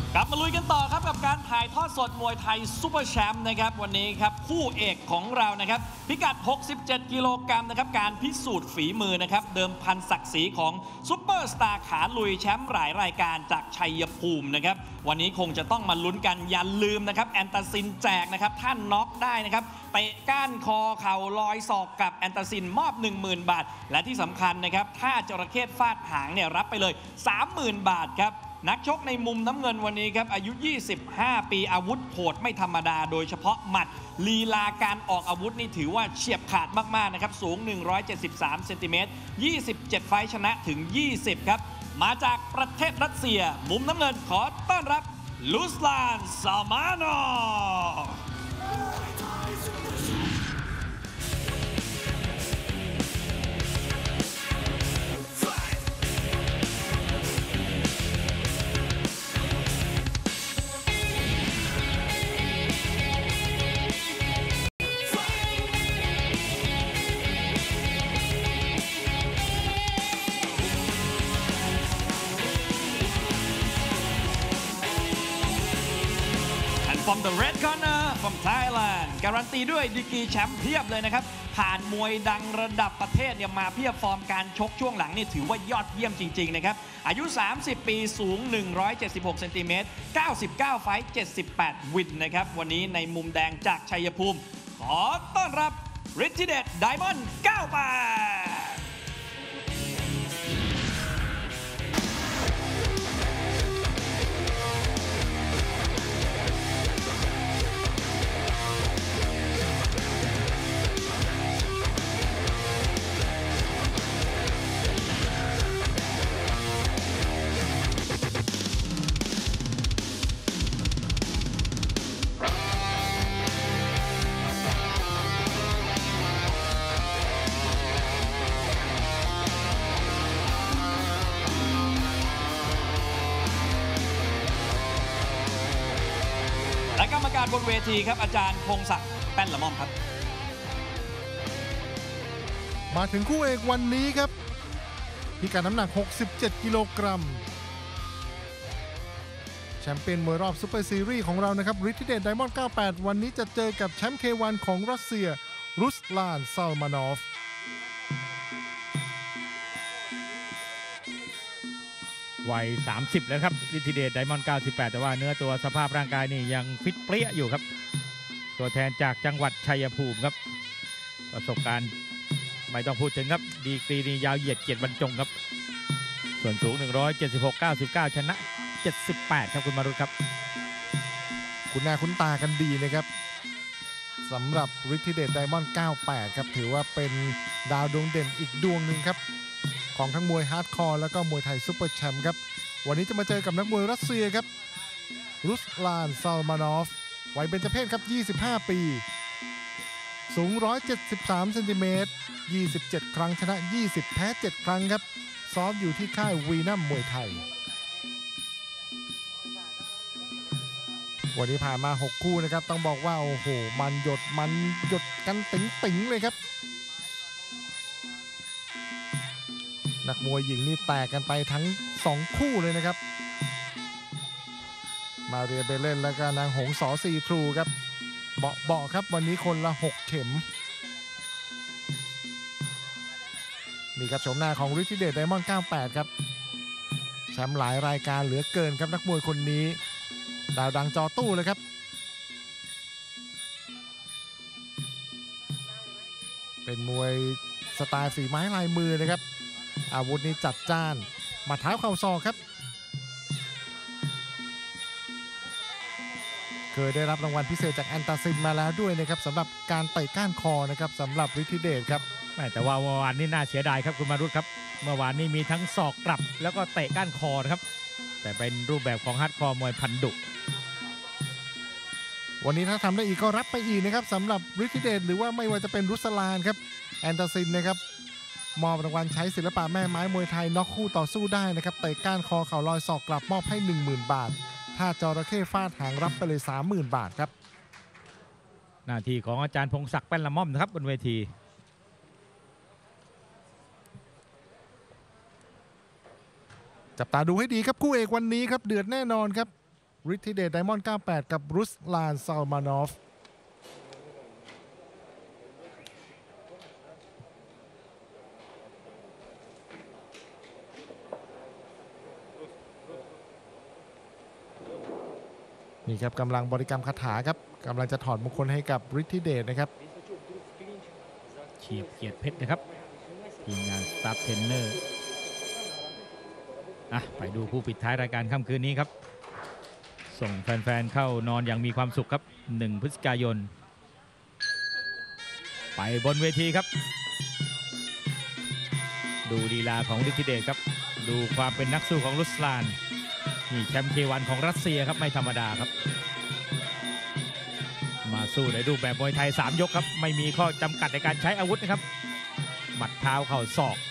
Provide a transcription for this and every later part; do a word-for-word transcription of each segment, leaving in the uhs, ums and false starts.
กลับมาลุยกันต่อครับกับการถ่ายทอดสดมวยไทยซุปเปอร์แชมป์นะครับวันนี้ครับคู่เอกของเรานะครับพิกัดหกสิบเจ็ดกิโลกรัมนะครับการพิสูจน์ฝีมือนะครับเดิมพันศักดิ์ศรีของซุปเปอร์สตาร์ขาลุยแชมป์หลายรายการจากชัยภูมินะครับวันนี้คงจะต้องมาลุ้นกันอย่าลืมนะครับแอนตาซินแจกนะครับท่านน็อกได้นะครับเตะก้านคอเข่าลอยศอกกับแอนตาซินมอบ หนึ่งหมื่น บาทและที่สำคัญนะครับถ้าจระเข้ฟาดหางเนี่ยรับไปเลย สามหมื่น บาทครับนักชกในมุมน้ำเงินวันนี้ครับอายุยี่สิบห้าปีอาวุธโหดไม่ธรรมดาโดยเฉพาะหมัดลีลาการออกอาวุธนี่ถือว่าเฉียบขาดมากๆนะครับสูงหนึ่งร้อยเจ็ดสิบสามเซนติเมตรยี่สิบเจ็ดไฟท์ชนะถึงยี่สิบครับมาจากประเทศรัสเซียมุมน้ำเงินขอต้อนรับลุสลานซามาโนfrom the red corner from Thailand การันตีด้วยดีกรีแชมป์เพียบเลยนะครับผ่านมวยดังระดับประเทศเนี่ยมาเพียบฟอร์มการชกช่วงหลังนี่ถือว่ายอดเยี่ยมจริงๆนะครับอายุสามสิบปีสูงหนึ่งร้อยเจ็ดสิบหกเซนติเมตรเก้าสิบเก้าไฟท์เจ็ดสิบแปดวินนะครับวันนี้ในมุมแดงจากชัยภูมิขอต้อนรับฤทธิเดชไดมอนด์เก้าแปดและกรรมการบนเวทีครับอาจารย์พงศักดิ์แป้นละม่อมครับมาถึงคู่เอกวันนี้ครับพิกัดน้ำหนักหกสิบเจ็ดกิโลกรัมแชมเปี้ยนมวยรอบซุปเปอร์ซีรีส์ของเรานะครับฤทธิเดชไดมอนด์เก้าแปดวันนี้จะเจอกับแชมป์ เค วัน ของรัสเซียรุสลานซาลมานอฟวัยสามสิบแล้วครับฤทธิเดชไดมอนด์เก้าสิบแปดแต่ว่าเนื้อตัวสภาพร่างกายนี่ยังฟิตเปรี้ยอยู่ครับตัวแทนจากจังหวัดชัยภูมิครับประสบการณ์ไม่ต้องพูดถึงครับดีกรีนี่ยาวเหยียดเกียรติบรรจงครับส่วนสูงหนึ่งร้อยเจ็ดสิบหก เก้าสิบเก้าชนะเจ็ดสิบแปดครับคุณมารุตครับคุณหน้าคุณตากันดีนะครับสำหรับฤทธิเดชไดมอนด์เก้าแปดครับถือว่าเป็นดาวดวงเด่นอีกดวงหนึ่งครับของทั้งมวยฮาร์ดคอร์แล้วก็มวยไทยซุปเปอร์แชมป์ครับวันนี้จะมาเจอกับนักมวยรัสเซียครับรุสลานซาลมานอฟวัยเบญจเพสครับยี่สิบห้าปีสูงหนึ่งร้อยเจ็ดสิบสามเซนติเมตรยี่สิบเจ็ดครั้งชนะยี่สิบแพ้เจ็ดครั้งครับซ้อมอยู่ที่ค่ายวีนัมมวยไทยวันนี้ผ่านมาหกคู่นะครับต้องบอกว่าโอ้โหมันหยดมันหยดกันติ๋งๆเลยครับนักมวยหญิงนี่แตกกันไปทั้งสองคู่เลยนะครับมาเรียเบเลนแล้วก็นางหงสอซีทรูครับเบาเบาครับวันนี้คนละหกเข็มมีครับชมหน้าของฤทธิเดชไดมอนด์เก้าแปดครับแชมป์หลายรายการเหลือเกินครับนักมวยคนนี้ดาวดังจอตู้เลยครับเป็นมวยสไตล์ฝีไม้ลายมือนะครับอาวุธนี้จัดจ้านหมัดเท้าเข่าศอกครับเคยได้รับรางวัลพิเศษจากแอนตาซินมาแล้วด้วยนะครับสำหรับการเตะก้านคอนะครับสำหรับฤทธิเดชครับแต่ว่าเมื่อวานนี้น่าเสียดายครับคุณมารุตครับเมื่อวานนี้มีทั้งศอกกลับแล้วก็เตะก้านคอนะครับแต่เป็นรูปแบบของฮาร์ดคอร์มวยพันดุวันนี้ถ้าทำได้อีกก็รับไปอีกนะครับสำหรับฤทธิเดชหรือว่าไม่ว่าจะเป็นรุสลานครับแอนตาซินนะครับมอบรางวัลใช้ศิลปะแม่ไม้มวยไทยน็อกคู่ต่อสู้ได้นะครับเตะก้านคอเข่าลอยศอกกลับมอบให้ หนึ่งหมื่น บาทถ้าจระเข้ฟาดหางรับไปเลย สามหมื่น บาทครับหน้าที่ของอาจารย์พงศักดิ์แป้นละม่อมนะครับบนเวทีจับตาดูให้ดีครับคู่เอกวันนี้ครับเดือดแน่นอนครับฤทธิเดชไดมอนด์เก้าสิบแปดกับรุสลานซาลมานอฟนี่ครับกำลังบริกรรมคาถาครับกำลังจะถอดมงคลให้กับฤทธิเดชนะครับเฉียบเกียรติเพชรนะครับทีมงานสตาฟเทรนเนอร์อ่ะไปดูผู้ปิดท้ายรายการค่ำคืนนี้ครับส่งแฟนๆเข้านอนอย่างมีความสุขครับหนึ่งพฤศจิกายนไปบนเวทีครับดูลีลาของฤทธิเดชครับดูความเป็นนักสู้ของรุสลานนี่แชมป์เควันของรัสเซียครับไม่ธรรมดาครับมาสู้ในรูปแบบมวยไทยสามยกครับไม่มีข้อจำกัดในการใช้อาวุธนะครับหมัดเท้าเข่าศอก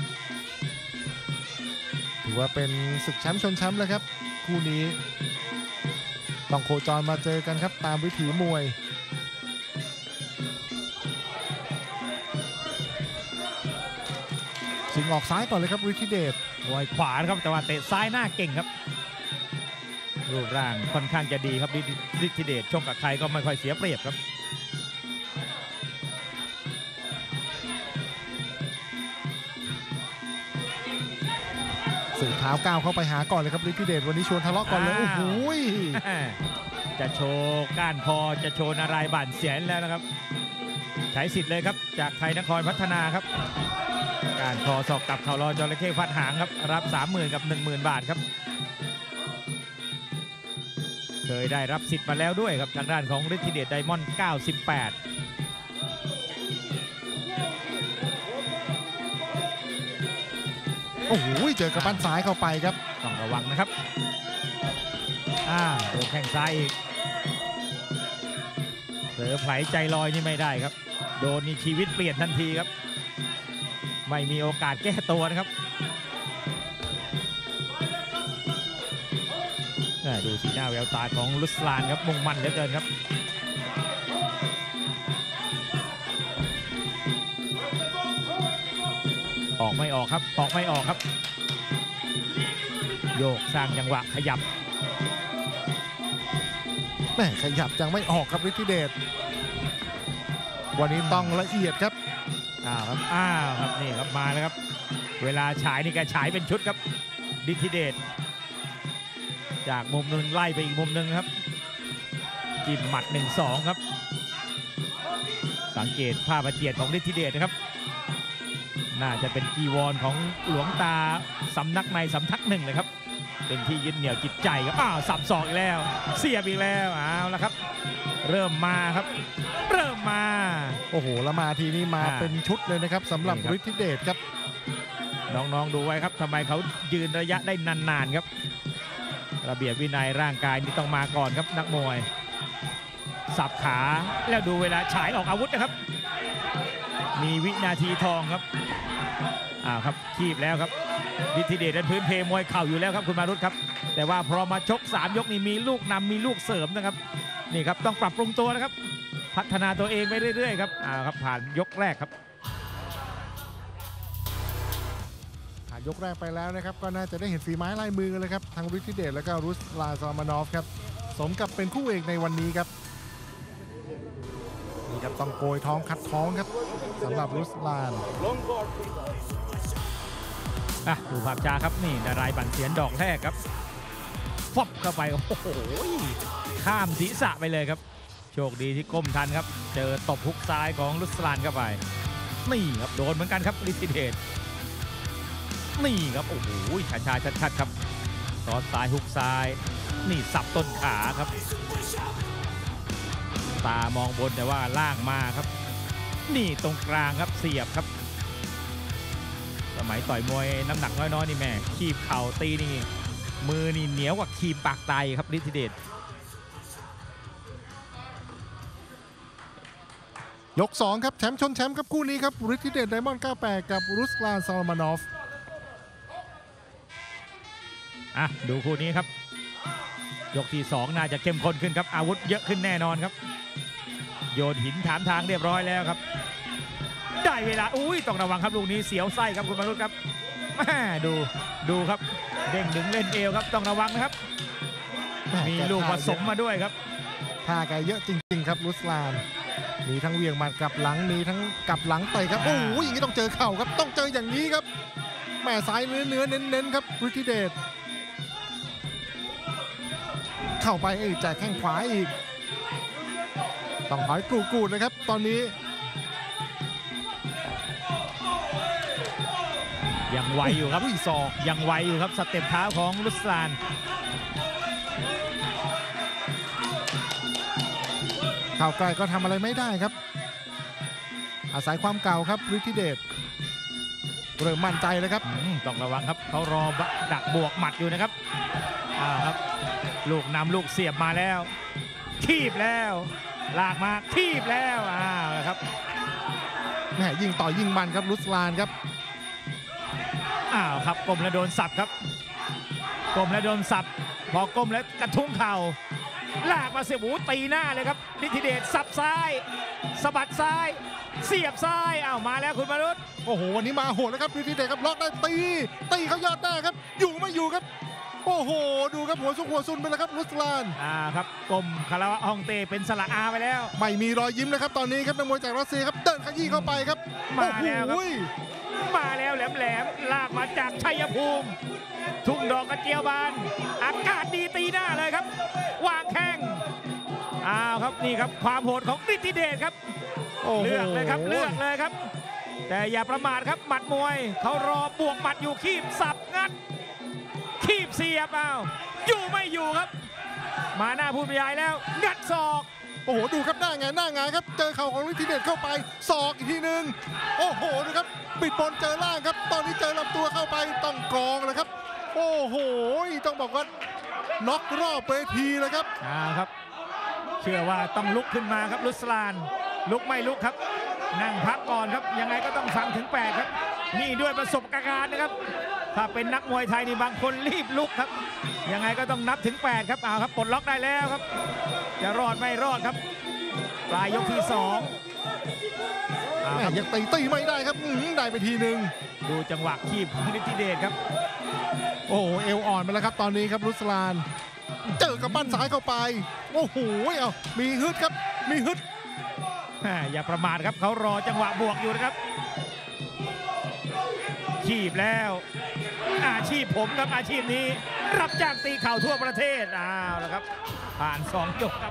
ถือว่าเป็นศึกแชมป์ชนแชมป์เลยครับคู่นี้ต้องโคจรมาเจอกันครับตามวิถีมวยสิงออกซ้ายก่อนเลยครับฤทธิเดชมวยขวาครับแต่ว่าเตะซ้ายหน้าเก่งครับรูปร่างค่อนข้างจะดีครับฤทธิเดชชกกับใครก็ไม่ค่อยเสียเปรียบครับสื่อเท้าก้าวเข้าไปหาก่อนเลยครับฤทธิเดชวันนี้ชวนทะเลาะก่อนเลยโอ้โหจะโชว์ก้านคอจะโชว์นารายบ่านเสียนแล้วนะครับใช้สิทธิ์เลยครับจากไทยนครพัฒนาครับก้านคอศอกกับเข่ารอจระเข้ฟัดหางครับรับ สามหมื่น กับ หนึ่งหมื่น บาทครับเคยได้รับสิทธิ์มาแล้วด้วยครับทางด้านของฤทธิเดชไดมอนด์เก้าสิบแปดโอ้โหเจอกระปั้นซ้ายเข้าไปครับต้องระวังนะครับอ่าโดนแข้งซ้ายอีกเผลอไผลใจลอยนี่ไม่ได้ครับโดนนี่ชีวิตเปลี่ยนทันทีครับไม่มีโอกาสแก้ตัวนะครับดูสีหน้าแววตาของรุสลานครับมุ่งมั่นเหลือเกินครับออกไม่ออกครับออกไม่ออกครับโยกสร้างจังหวะขยับแม่ขยับยังไม่ออกครับฤทธิเดชวันนี้ต้องละเอียดครับอ้าวครับอ้าวครับนี่ครับมาแล้วครับเวลาฉายนี่แกฉายเป็นชุดครับฤทธิเดชจากมุมหนึ่งไล่ไปอีกมุมหนึ่งครับจิ้มหมัด หนึ่งสอง ครับสังเกตภาพประเจียดของฤทธิเดชนะครับน่าจะเป็นจีวรของหลวงตาสำนักในสำนักหนึ่งเลยครับเป็นที่ยึดเหนี่ยวจิตใจครับอ้าวสับศอกอีกแล้วเสียบอีกแล้วเอาละครับเริ่มมาครับเริ่มมาโอ้โหแล้วมาทีนี้มาเป็นชุดเลยนะครับสำหรับฤทธิเดชครับน้องๆดูไว้ครับทำไมเขายืนระยะได้นานๆครับระเบียบวินัยร่างกายนี่ต้องมาก่อนครับนักมวยสับขาแล้วดูเวลาฉายออกอาวุธนะครับมีวินาทีทองครับอ้าวครับคีบแล้วครับฤทธิเดชนั้นพื้นเพมวยเข่าอยู่แล้วครับคุณมารุตครับแต่ว่าพอมาชกสามยกนี่มีลูกนำมีลูกเสริมนะครับนี่ครับต้องปรับปรุงตัวนะครับพัฒนาตัวเองไปเรื่อยๆครับอ้าวครับผ่านยกแรกครับยกแรกไปแล้วนะครับก็น่าจะได้เห็นฝีไม้ลายมือกันเลยครับทางฤทธิเดชและก็รุสลานซาลมานอฟครับสมกับเป็นคู่เอกในวันนี้ครับนี่ครับต้องโกยท้องคัดท้องครับสำหรับรุสลานอ่ะดูภาพช้าครับนี่นารายบันเสียนดอกแรกครับฟบเข้าไปโอ้โหข้ามศีรษะไปเลยครับโชคดีที่ก้มทันครับเจอตบฮุกซ้ายของรุสลานเข้าไปนี่ครับโดนเหมือนกันครับฤทธิเดชนี่ครับโอ้โหช้าๆชัดๆครับตอนซ้ายฮุกซ้ายนี่สับต้นขาครับตามองบนแต่ว่าล่างมาครับนี่ตรงกลางครับเสียบครับสมัยต่อยมวยน้ำหนักน้อยๆนี่แม่คีบเข่าตีนี่มือนี่เหนียวกว่าคีบปากไตครับฤทธิเดชยกสองครับแชมป์ชนแชมป์ครับคู่นี้ครับฤทธิเดชไดมอนด์เก้าสิบแปดกับรุสลานซาลมานอฟอ่ะดูคู่นี้ครับยกที่สองน่าจะเข้มข้นขึ้นครับอาวุธเยอะขึ้นแน่นอนครับโยนหินถามทางเรียบร้อยแล้วครับได้เวลาอุ้ยต้องระวังครับลูกนี้เสียวไส้ครับคุณมนุษย์ครับแม่ดูดูครับเด้งดึงเล่นเอวครับต้องระวังนะครับมีลูกผสมมาด้วยครับท่าแกเยอะจริงๆครับรุสลานมีทั้งเวียงหมัดกลับหลังมีทั้งกลับหลังเตะครับโอ้โหอย่างนี้ต้องเจอเข่าครับต้องเจออย่างนี้ครับแม่ซ้ายเนื้อเนื้อเน้นๆครับฤทธิเดชเข้าไปเอ้ยแจกแข้งขวาอีกต้องถอยกูดๆเลยครับตอนนี้ยังไวอยู่ครับศอกยังไวอยู่ครับสเต็ปเท้าของรุสลานเข่าไกลก็ทำอะไรไม่ได้ครับอาศัยความเก่าครับฤทธิเดชเริ่มมั่นใจเลยครับต้องระวังครับเขารอดักบวกหมัดอยู่นะครับอ่าครับลูกนำลูกเสียบมาแล้วทีบแล้วลากมาทีบแล้วอ้าวครับแหมยิงต่อยิงมันครับรุสลานครับอ้าวครับก้มแล้วโดนสับครับก้มแล้วโดนสับพอก้มแล้วกระทุ้งเข่าลากมาเสียบหูตีหน้าเลยครับฤทธิเดชสับซ้ายสะบัดซ้ายเสียบซ้ายอ้าวมาแล้วคุณมรุตโอ้โหวันนี้มาโหดแล้วครับฤทธิเดชครับล็อกได้ตีตีเขายอดหน้าครับอยู่ไม่อยู่ครับโอ้โหดูครับหัวซุกหัวซุนไปแล้วครับรุสลานอ่าครับกลมคาราวะฮองเต้เป็นสละอาไปแล้วไม่มีรอยยิ้มนะครับตอนนี้ครับนักมวยจากรัสเซียครับเดินขยี้เข้าไปครับมาแล้วครับมาแล้วแหลมแหลมลากมาจากชัยภูมิทุ่งดอกกระเจียวบานอากาศดีตีหน้าเลยครับวางแข้งอ้าวครับนี่ครับความโหดของฤทธิเดชครับเลือกเลยครับเลือกเลยครับแต่อย่าประมาทครับหมัดมวยเขารอบวกหมัดอยู่คีบสับงัดคีบเสียบอ้าวอยู่ไม่อยู่ครับมาหน้าผู้บรรยายแล้วงัดศอกโอ้โหดูครับหน้าไงหน้าไงครับเจอเข่าของฤทธิเดชเข้าไปศอกอีกทีหนึ่งโอ้โหดูครับปิดบอลเจอล่างครับตอนนี้เจอลำตัวเข้าไปต้องกองเลยครับโอ้โหต้องบอกว่าน็อกรอบเวทีเลยครับอ่าครับเชื่อว่าต้องลุกขึ้นมาครับรุสลานลุกไม่ลุกครับนั่งพักก่อนครับยังไงก็ต้องฟังถึงแปดครับนี่ด้วยประสบการณ์นะครับถ้าเป็นนักมวยไทยนี่บางคนรีบลุกครับยังไงก็ต้องนับถึงแปดครับเอาครับปลดล็อกได้แล้วครับจะรอดไม่รอดครับปลายยกที่สองยังตีตีไม่ได้ครับได้ไปทีหนึ่งดูจังหวะคีบของฤทธิเดชครับโอ้โหเอวอ่อนไปแล้วครับตอนนี้ครับรุสลานเจอกับปั้นซ้ายเข้าไปโอ้โหเอามีฮึดครับมีฮึดอย่าประมาทครับเขารอจังหวะบวกอยู่นะครับคีบแล้วอาชีพผมครับอาชีพนี้รับจ้างตีเข่าทั่วประเทศอ้าวแล้วครับผ่านสองยกครับ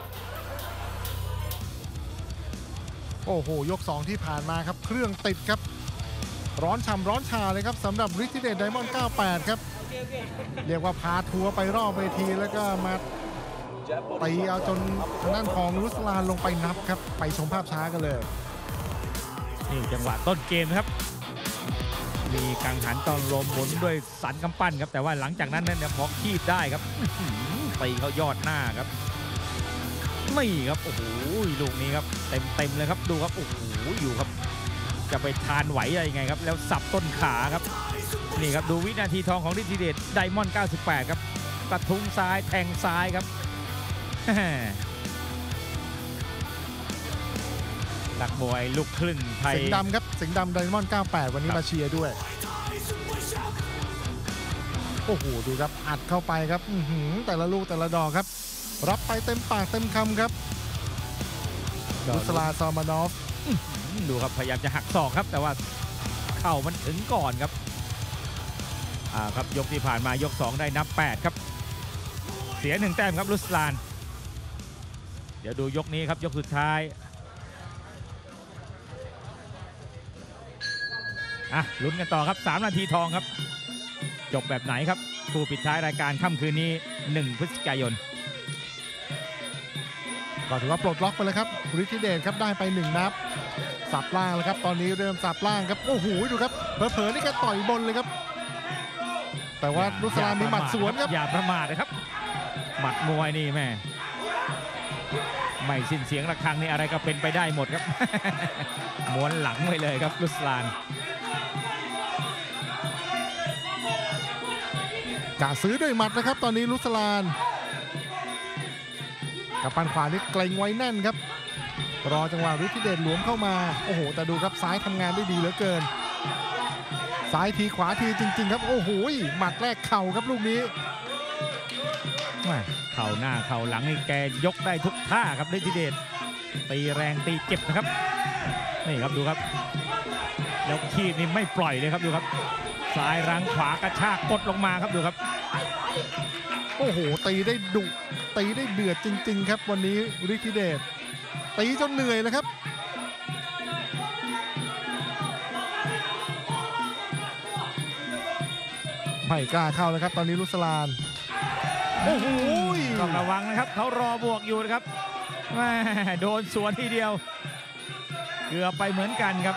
โอ้โหยกสองที่ผ่านมาครับเครื่องติดครับร้อนฉ่ำร้อนชาเลยครับสำหรับฤทธิเดชไดมอนด์เก้าสิบแปดครับเรียกว่าพาทัวร์ไปรอบเวทีแล้วก็มาตีเอาจนทางด้านของรุสลานลงไปนับครับไปชมภาพช้ากันเลยนี่จังหวะต้นเกมครับมีกังหันตอนลมหมุนด้วยสันกำปั้นครับแต่ว่าหลังจากนั้นเนี่ยพอคีบได้ครับตีเขายอดหน้าครับไม่ครับโอ้โหลูกนี้ครับเต็มเต็มเลยครับดูครับโอ้โหอยู่ครับจะไปทานไหวอะไรยังไงครับแล้วสับต้นขาครับนี่ครับดูวินาทีทองของฤทธิเดชไดมอนด์เก้าสิบแปดครับกระทุ้งซ้ายแทงซ้ายครับนักมวยลูกครึ่งไทยสิงห์ดำครับสิงห์ดำไดมอนด์เก้าสิบแปดวันนี้มาเชียร์ด้วยโอ้โหดูครับอัดเข้าไปครับแต่ละลูกแต่ละดอกครับรับไปเต็มปากเต็มคำครับรุสลานซอมานอฟดูครับพยายามจะหักศอกครับแต่ว่าเข่ามันถึงก่อนครับอ่าครับยกที่ผ่านมายกสองได้นับแปดครับเสียหนึ่งแต้มครับรุสลานเดี๋ยวดูยกนี้ครับยกสุดท้ายอ่ะลุ้นกันต่อครับสามนาทีทองครับจบแบบไหนครับคู่ปิดท้ายรายการค่ำคืนนี้หนึ่งพฤศจิกายนก็ถือว่าปลดล็อกไปเลยครับฤทธิเดชครับได้ไปหนึ่งนับสับล่างแล้วครับตอนนี้เริ่มสับล่างครับโอ้โหดูครับเผลอๆนี่แกต่อยบนเลยครับแต่ว่ารุสลานมีหมัดสวนครับอย่าประมาทนะครับหมัดมวยนี่แม่ไม่สิ้นเสียงระฆังนี่อะไรก็เป็นไปได้หมดครับม้วนหลังไว้เลยครับรุสลานกะซื้อด้วยหมัดนะครับตอนนี้รุสลานกับปันขวานี่เกรงไว้แน่นครับรอจังหวะฤทธิเดชหลวมเข้ามาโอ้โหแต่ดูครับซ้ายทำงานได้ดีเหลือเกินซ้ายทีขวาทีจริงๆครับโอ้โหหมัดแรกเข่าครับลูกนี้เข่าหน้าเข่าหลังนี่แกยกได้ทุกท่าครับฤทธิเดชตีแรงตีเจ็บนะครับนี่ครับดูครับแล้วคีบนี่ไม่ปล่อยเลยครับดูครับซ้ายรั้งขวากระชากกดลงมาครับดูครับโอ้โหตีได้ดุตีได้เดือดจริงๆครับวันนี้ฤทธิเดชตีจนเหนื่อยเลยครับไม่กล้าเข้าเลยครับตอนนี้รุสลานโอ้โหต้องระวังนะครับเขารอบวกอยู่นะครับแม่โดนสวนทีเดียวเกือบไปเหมือนกันครับ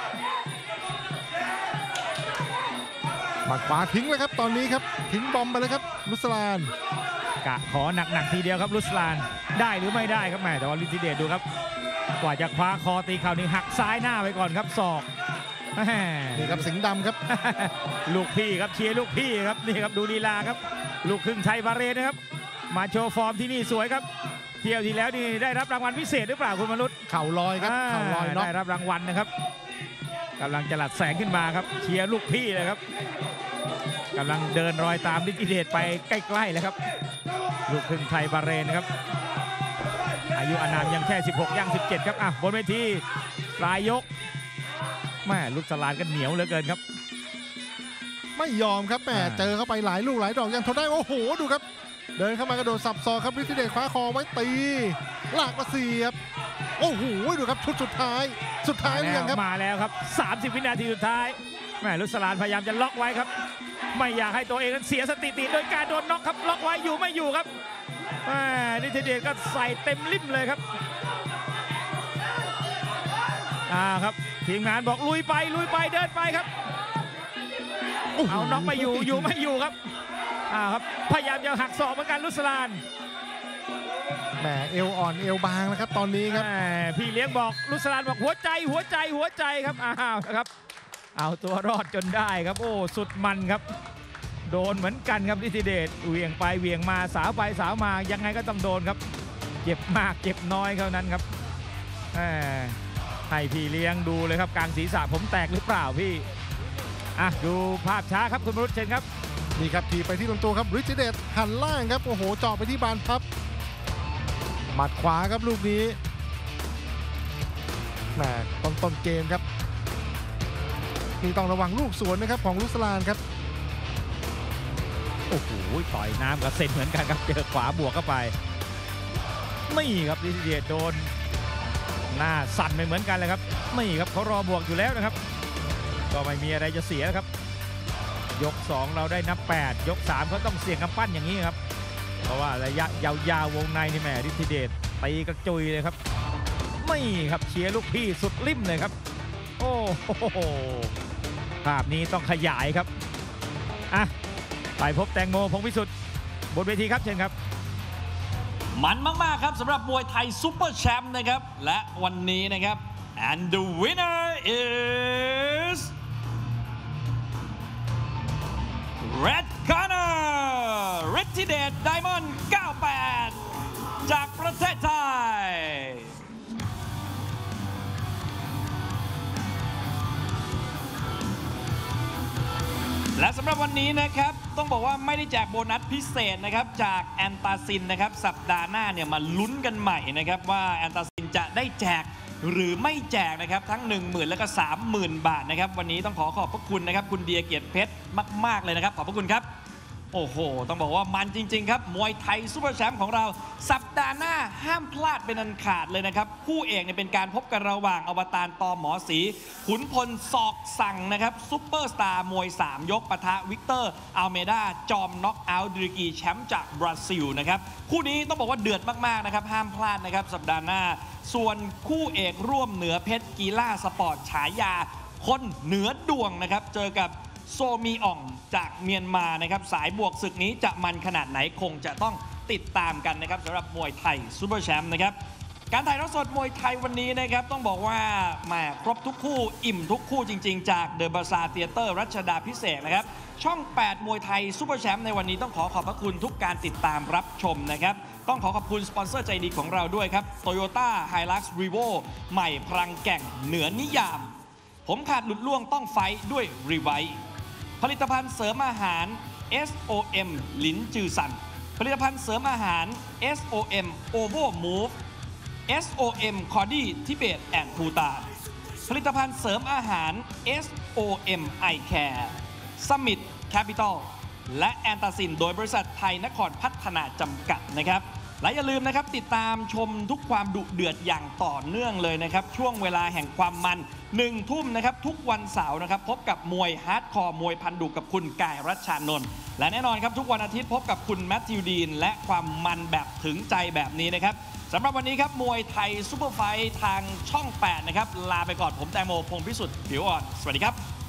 หมัดขวาทิ้งเลยครับตอนนี้ครับทิ้งบอมไปเลยครับรุสลานกะขอหนักๆทีเดียวครับรุสลานได้หรือไม่ได้ครับแม่แต่ว่าฤทธิเดชดูครับกว่าจะคว้าคอตีเข่านี่หักซ้ายหน้าไปก่อนครับศอกนี่ครับสิงห์ดำครับลูกพี่ครับเชียร์ลูกพี่ครับนี่ครับดูลีลาครับลูกครึ่งไทยบาเรนนะครับมาโชว์ฟอร์มที่นี่สวยครับเที่ยวที่แล้วนี่ได้รับรางวัลพิเศษหรือเปล่าคุณมนุษย์เข่าลอยครับเข่าลอยได้รับรางวัลนะครับกำลังจะหลัดแสงขึ้นมาครับเชียร์ลูกพี่เลยครับกำลังเดินรอยตามฤทธิเดชไปใกล้ๆแล้วครับลูกครึ่งไทยบาเรนครับอายุอานามยังแค่สิบหกย่างสิบเจ็ดครับอ่ะบนเวทีปลายยกแม่ลุสลานก็เหนียวเหลือเกินครับไม่ยอมครับแม่เจอเข้าไปหลายลูกหลายดอกยังทนได้โอ้โหดูครับเดินเข้ามากระโดดสับซอครับฤทธิเดชคว้าคอไว้ตีลากมาเสียบโอ้โหดูครับชุดสุดท้ายสุดท้ายเรื่องครับมาแล้วครับสามสิบวินาทีสุดท้ายแม่ลุสลานพยายามจะล็อกไว้ครับไม่อยากให้ตัวเองนั้นเสียสติติโดยการโดนน็อกครับล็อกไว้อยู่ไม่อยู่ครับแม่ฤทธิเดชก็ใส่เต็มลิ่มเลยครับอ่าครับทีมงานบอกลุยไปลุยไปเดินไปครับเอาน็อกไปอยู่อยู่ไม่อยู่ครับอ่าครับพยายามจะหักศอกเหมือนกันรุสลานแหมเอวอ่อนเอวบางนะครับตอนนี้ครับพี่เลี้ยงบอกรุสลานบอกหัวใจหัวใจหัวใจครับอ้าวครับเอาตัวรอดจนได้ครับโอ้สุดมันครับโดนเหมือนกันครับฤทธิเดชเหวี่ยงไปเหวี่ยงมาสาวไปสาวมายังไงก็ต้องโดนครับเจ็บมากเจ็บน้อยเท่านั้นครับให้พี่เลี้ยงดูเลยครับกลางศีรษะผมแตกหรือเปล่าพี่อ่ะดูภาพช้าครับคุณมรุษเชนครับนี่ครับทีไปที่ลำตัวครับฤทธิเดชหันล่างครับโอ้โหเจาะไปที่บานพับหมัดขวาครับลูกนี้แหมต้นต้นเกมครับนี่ต้องระวังลูกสวนนะครับของรุสลานครับโอ้โหต่อยน้ำกับเซนเหมือนกันครับเจอขวาบวกเข้าไปนี่ครับฤทธิเดชโดนหน้าสั่นไปเหมือนกันเลยครับนี่ครับเขารอบวกอยู่แล้วนะครับก็ไม่มีอะไรจะเสียครับยกสองเราได้นับแปดยกสามเขาต้องเสี่ยงกำปั้นอย่างนี้ครับเพราะว่าระยะยาวๆวงในนี่แม่ฤทธิเดชตีกระจุยเลยครับไม่ครับเชียร์ลูกพี่สุดลิ่มเลยครับโอ้โหภาพนี้ต้องขยายครับอ่ะไปพบแตงโมพงษ์วิสุทธิ์บนเวทีครับเชิญครับมันมากๆครับสำหรับมวยไทยซุปเปอร์แชมป์นะครับและวันนี้นะครับ and the winner is Red Corner ฤทธิเดชไดมอนด์เก้าแปดจากประเทศไทยและสำหรับวันนี้นะครับต้องบอกว่าไม่ได้แจกโบนัสพิเศษนะครับจากแอนตาซินนะครับสัปดาห์หน้าเนี่ยมาลุ้นกันใหม่นะครับว่าแอนตาซินจะได้แจกหรือไม่แจกนะครับทั้ง หนึ่งหมื่น แล้วก็ สามหมื่น บาทนะครับวันนี้ต้องขอขอบพระคุณนะครับคุณเดียเกียรติเพชรมากๆเลยนะครับขอบพระคุณครับโอ้โหต้องบอกว่ามันจริงๆครับมวยไทยซุปเปอร์แชมป์ของเราสัปดาห์หน้าห้ามพลาดเป็นอันขาดเลยนะครับคู่เอกเนี่ยเป็นการพบกันระหว่างอวตารตอหมอศรีขุนพลศอกสั่งนะครับซุปเปอร์สตาร์มวยสามยกปะทะวิกเตอร์อัลเมดาจอมน็อกเอาท์ดริกีแชมป์จากบราซิลนะครับคู่นี้ต้องบอกว่าเดือดมากๆนะครับห้ามพลาดนะครับสัปดาห์หน้าส่วนคู่เอกร่วมเหนือเพชรกีฬาสปอร์ตฉายาคนเหนือดวงนะครับเจอกับโซมีอ่องจากเมียนมานะครับสายบวกศึกนี้จะมันขนาดไหนคงจะต้องติดตามกันนะครับสำหรับมวยไทยซูเปอร์แชมป์นะครับการถ่ายทอดสดมวยไทยวันนี้นะครับต้องบอกว่าแหมครบทุกคู่อิ่มทุกคู่จริงๆจากเดอะบาซาร์เธียเตอร์รัชดาภิเษกนะครับช่องแปดมวยไทยซูเปอร์แชมป์ในวันนี้ต้องขอขอบพระคุณทุกการติดตามรับชมนะครับต้องขอขอบคุณสปอนเซอร์ใจดีของเราด้วยครับ Toyota Hilux Revo ใหม่พลังแก่งเหนือนิยามผมขาดหลุดล่วงต้องไฟด้วยรีไวท์ผลิตภัณฑ์เสริมอาหาร เอส โอ เอ็ม หลินจือซันผลิตภัณฑ์เสริมอาหาร เอส โอ เอ็ม Ovo Move เอส โอ เอ็ม Cordy Tibet and Bhutan ผลิตภัณฑ์เสริมอาหาร เอส โอ เอ็ม Eye Care Summit Capital และแอนตาซินโดยบริษัทไทยนครพัฒนาจำกัดนะครับและอย่าลืมนะครับติดตามชมทุกความดุเดือดอย่างต่อเนื่องเลยนะครับช่วงเวลาแห่งความมันหนึ่งทุ่มนะครับทุกวันเสาร์นะครับพบกับมวยฮาร์ดคอร์มวยพันดุกับคุณกายรัชชานนท์และแน่นอนครับทุกวันอาทิตย์พบกับคุณแมทธิวดีนและความมันแบบถึงใจแบบนี้นะครับสำหรับวันนี้ครับมวยไทยซุปเปอร์ไฟท์ทางช่องแปดนะครับลาไปก่อนผมแตงโมพงษ์พิสุทธิ์ผิวอ่อนสวัสดีครับ